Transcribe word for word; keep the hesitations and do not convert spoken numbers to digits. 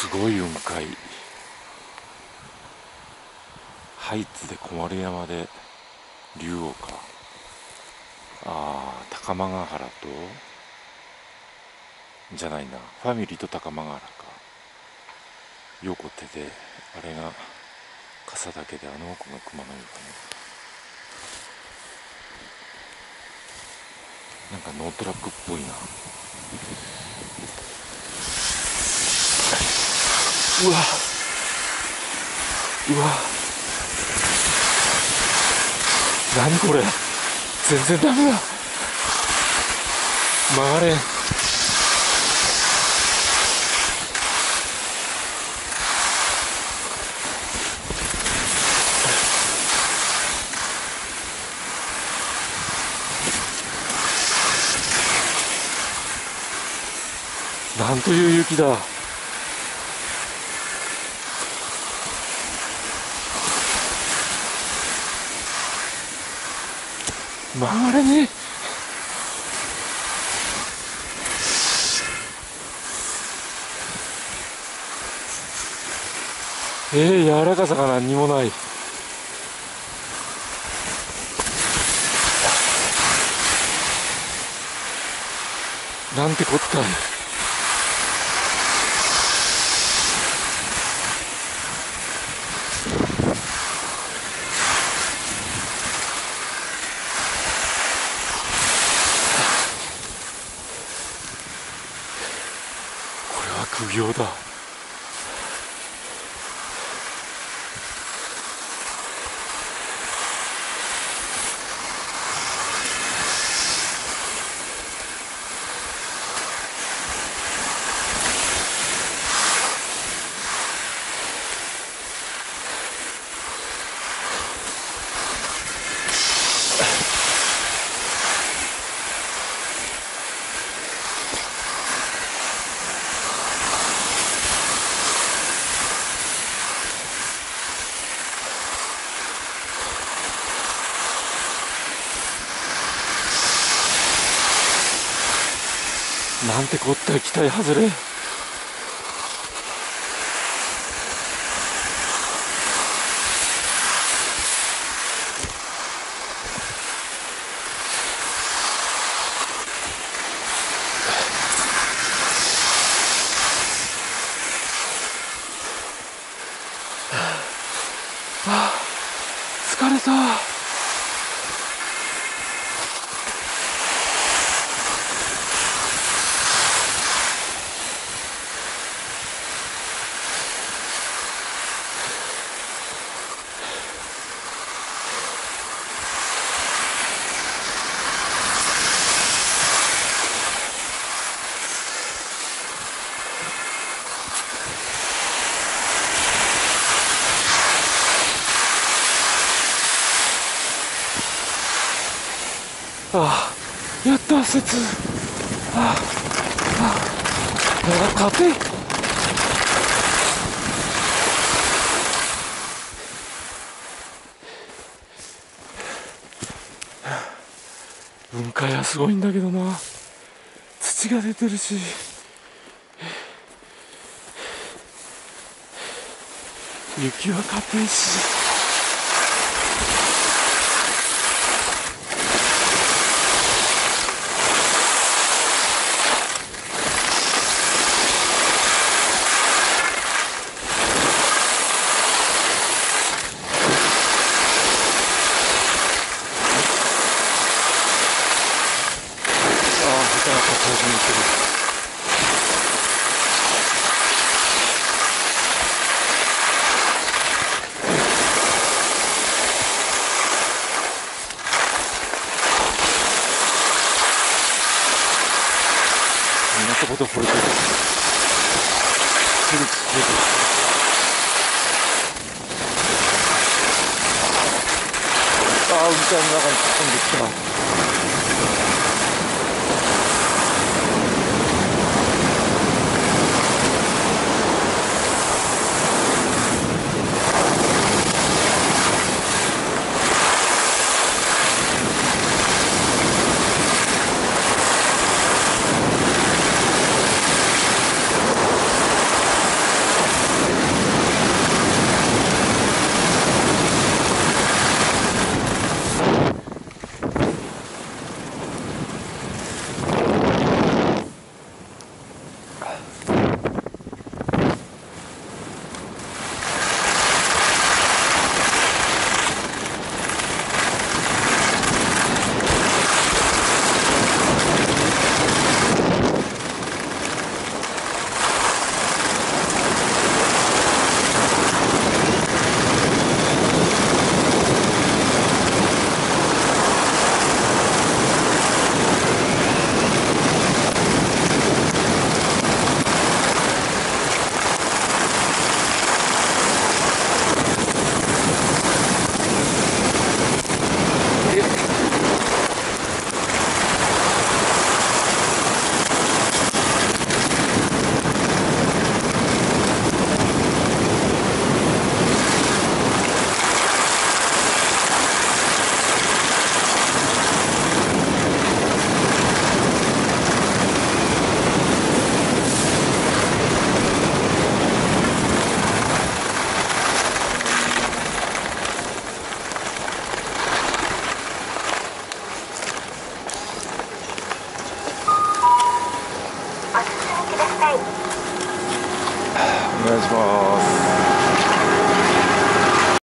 すごい雲海。ハイツで小丸山で竜王か。ああ、高間ヶ原とじゃないな、ファミリーと高間ヶ原か。横手であれが笠岳で、あの奥が熊野湯かな。なんかノートラックっぽいな。うわうわ、何これ、全然ダメだ、曲がれん。なんという雪だ。曲がれねえ。えー、柔らかさが何にもない。なんてこったい。これは苦行だ。なんてこったい、期待外れ。あ、疲れた。ああ、やった、雪。ああ、ああ、勝て。雲海はすごいんだけどな、土が出てるし、雪は硬いし。こんなとこで惚れてる。ああ、海の中に突っ込んできた。 お願いします。